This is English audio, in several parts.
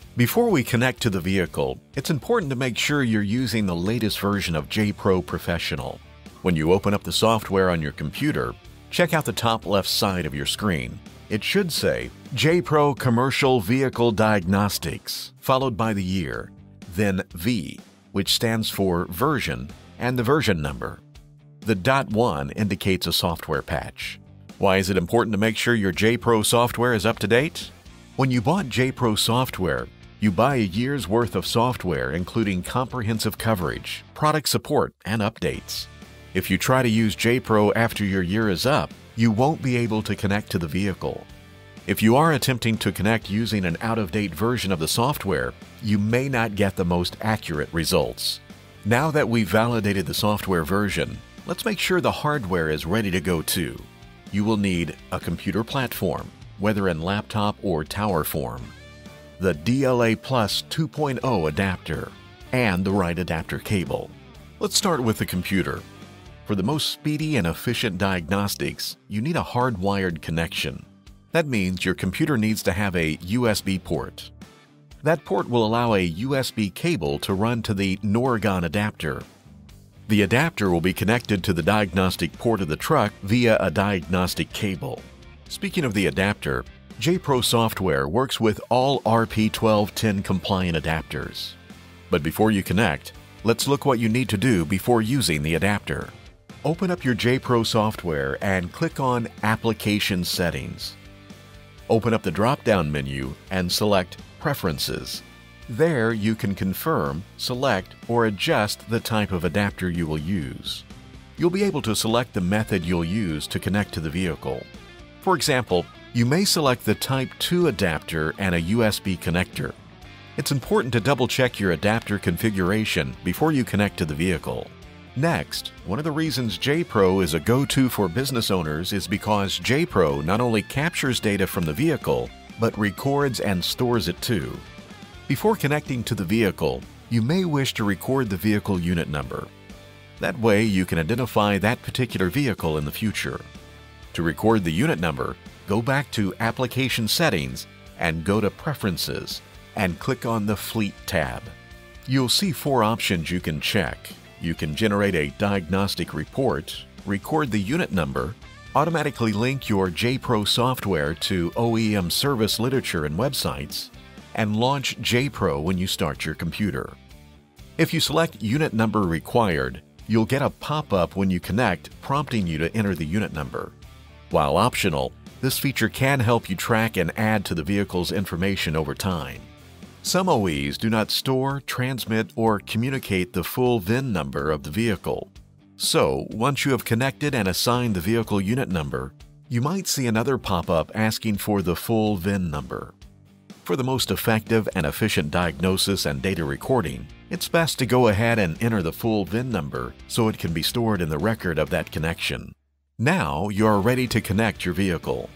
Before we connect to the vehicle, it's important to make sure you're using the latest version of JPRO Professional. When you open up the software on your computer, check out the top left side of your screen. It should say JPRO Commercial Vehicle Diagnostics, followed by the year, then V, which stands for version, and the version number. The .1 indicates a software patch. Why is it important to make sure your JPRO software is up to date? When you bought JPRO software, you buy a year's worth of software including comprehensive coverage, product support, and updates. If you try to use JPRO after your year is up, you won't be able to connect to the vehicle. If you are attempting to connect using an out-of-date version of the software, you may not get the most accurate results. Now that we've validated the software version, let's make sure the hardware is ready to go too. You will need a computer platform, whether in laptop or tower form, the DLA Plus 2.0 adapter, and the right adapter cable. Let's start with the computer. For the most speedy and efficient diagnostics, you need a hardwired connection. That means your computer needs to have a USB port. That port will allow a USB cable to run to the Norgon adapter. The adapter will be connected to the diagnostic port of the truck via a diagnostic cable. Speaking of the adapter, JPRO software works with all RP1210 compliant adapters. But before you connect, let's look what you need to do before using the adapter. Open up your JPRO software and click on Application Settings. Open up the drop-down menu and select Preferences. There you can confirm, select, or adjust the type of adapter you will use. You'll be able to select the method you'll use to connect to the vehicle. For example, you may select the Type 2 adapter and a USB connector. It's important to double-check your adapter configuration before you connect to the vehicle. Next, one of the reasons JPRO is a go-to for business owners is because JPRO not only captures data from the vehicle, but records and stores it too. Before connecting to the vehicle, you may wish to record the vehicle unit number. That way you can identify that particular vehicle in the future. To record the unit number, go back to Application Settings and go to Preferences and click on the Fleet tab. You'll see 4 options you can check. You can generate a diagnostic report, record the unit number, automatically link your JPRO software to OEM service literature and websites, and launch JPRO when you start your computer. If you select Unit Number Required, you'll get a pop-up when you connect prompting you to enter the unit number. While optional, this feature can help you track and add to the vehicle's information over time. Some OEs do not store, transmit, or communicate the full VIN number of the vehicle. So, once you have connected and assigned the vehicle unit number, you might see another pop-up asking for the full VIN number. For the most effective and efficient diagnosis and data recording, it's best to go ahead and enter the full VIN number so it can be stored in the record of that connection. Now you're ready to connect your vehicle.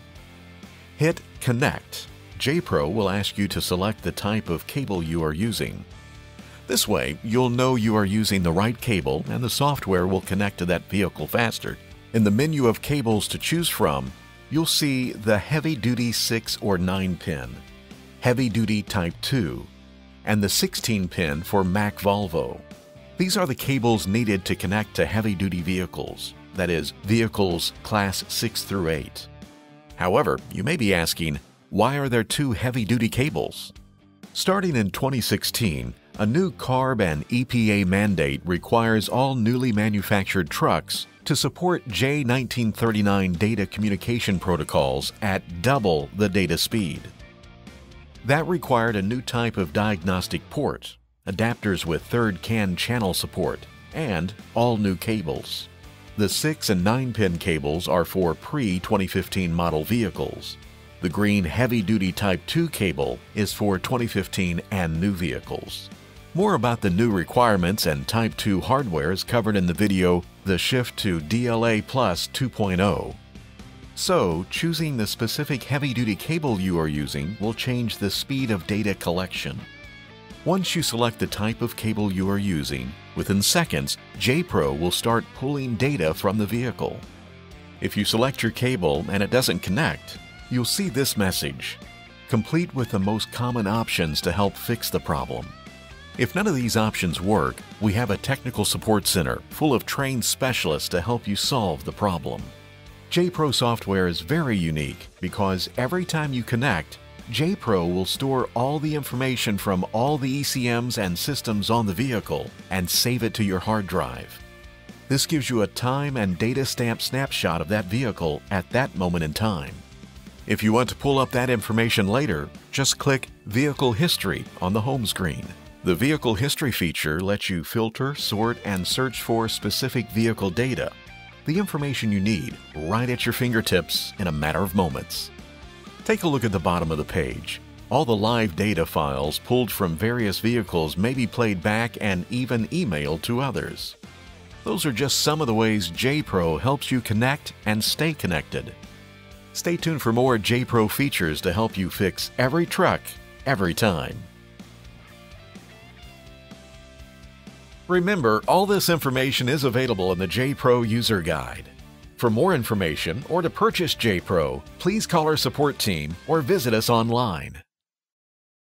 Hit Connect. JPRO will ask you to select the type of cable you are using. This way, you'll know you are using the right cable and the software will connect to that vehicle faster. In the menu of cables to choose from, you'll see the heavy-duty 6 or 9 pin, heavy-duty Type 2, and the 16 pin for Mack Volvo. These are the cables needed to connect to heavy-duty vehicles, that is, vehicles Class 6 through 8. However, you may be asking, why are there 2 heavy-duty cables? Starting in 2016, a new CARB and EPA mandate requires all newly manufactured trucks to support J1939 data communication protocols at double the data speed. That required a new type of diagnostic port, adapters with third CAN channel support, and all new cables. The 6 and 9 pin cables are for pre-2015 model vehicles. The green heavy-duty Type 2 cable is for 2015 and new vehicles. More about the new requirements and Type 2 hardware is covered in the video The Shift to DLA Plus 2.0. So, choosing the specific heavy-duty cable you are using will change the speed of data collection. Once you select the type of cable you are using, within seconds, JPRO will start pulling data from the vehicle. If you select your cable and it doesn't connect, you'll see this message. complete with the most common options to help fix the problem. If none of these options work, we have a technical support center full of trained specialists to help you solve the problem. JPRO software is very unique because every time you connect, JPRO will store all the information from all the ECMs and systems on the vehicle and save it to your hard drive. This gives you a time and data stamp snapshot of that vehicle at that moment in time. If you want to pull up that information later, just click Vehicle History on the home screen. The Vehicle History feature lets you filter, sort, and search for specific vehicle data, the information you need right at your fingertips in a matter of moments. Take a look at the bottom of the page. All the live data files pulled from various vehicles may be played back and even emailed to others. Those are just some of the ways JPRO helps you connect and stay connected. Stay tuned for more JPRO features to help you fix every truck, every time. Remember, all this information is available in the JPRO User Guide. For more information or to purchase JPRO, please call our support team or visit us online.